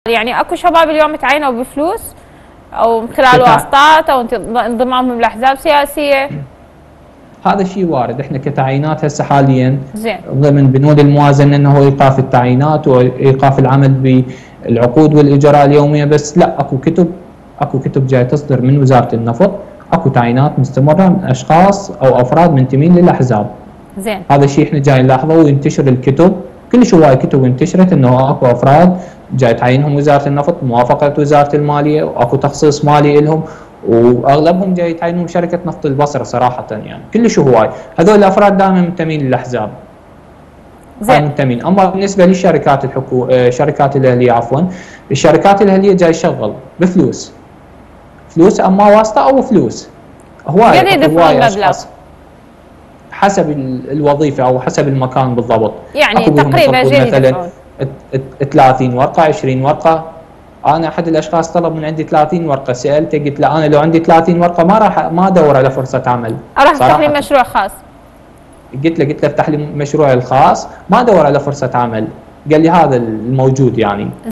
يعني اكو شباب اليوم تعينوا بفلوس او من خلال واسطات او انضمامهم لاحزاب سياسيه؟ هذا الشيء وارد. احنا كتعيينات هسه حاليا زين ضمن بنود الموازنه انه هو ايقاف التعيينات وايقاف العمل بالعقود والاجراء اليوميه، بس لا، اكو كتب جاي تصدر من وزاره النفط، اكو تعيينات مستمره من اشخاص او افراد منتمين للاحزاب. زين هذا الشيء احنا جاي نلاحظه، وينتشر الكتب، كلش هواي كتب انتشرت انه اكو افراد جاي تعينهم وزاره النفط موافقه وزاره الماليه، واكو تخصيص مالي لهم، واغلبهم جاي يتعينون شركه نفط البصره صراحه. يعني كلش هواي هذول الافراد دائما منتمين للاحزاب. زين منتمين. اما بالنسبه للشركات الشركات الاهليه عفوا، الشركات الاهليه جاي يشغل بفلوس، فلوس اما واسطه او فلوس. هواي اشخاص حسب الوظيفه او حسب المكان بالضبط. يعني تقريبا مثلا 30 ورقه 20 ورقه. انا احد الاشخاص طلب من عندي 30 ورقه، سالته قلت له انا لو عندي 30 ورقه ما ادور على فرصه عمل، اروح افتح لي مشروع خاص. قلت له افتح لي مشروعي الخاص، ما ادور على فرصه عمل. قال لي هذا الموجود يعني.